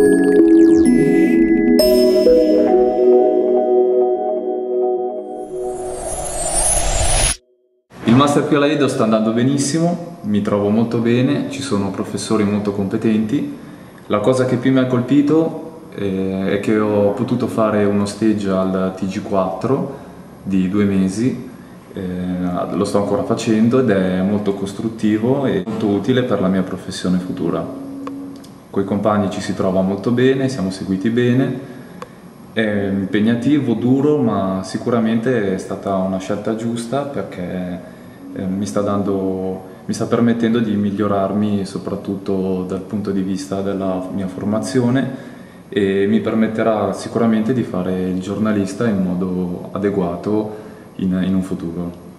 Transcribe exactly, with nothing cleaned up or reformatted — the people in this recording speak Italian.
Il master qui alla Edo sta andando benissimo, mi trovo molto bene, ci sono professori molto competenti. La cosa che più mi ha colpito eh, è che ho potuto fare uno stage al T G quattro di due mesi, eh, lo sto ancora facendo ed è molto costruttivo e molto utile per la mia professione futura. Con i compagni ci si trova molto bene, siamo seguiti bene. È impegnativo, duro, ma sicuramente è stata una scelta giusta perché eh, mi sta dando, mi sta permettendo di migliorarmi soprattutto dal punto di vista della mia formazione e mi permetterà sicuramente di fare il giornalista in modo adeguato in, in un futuro.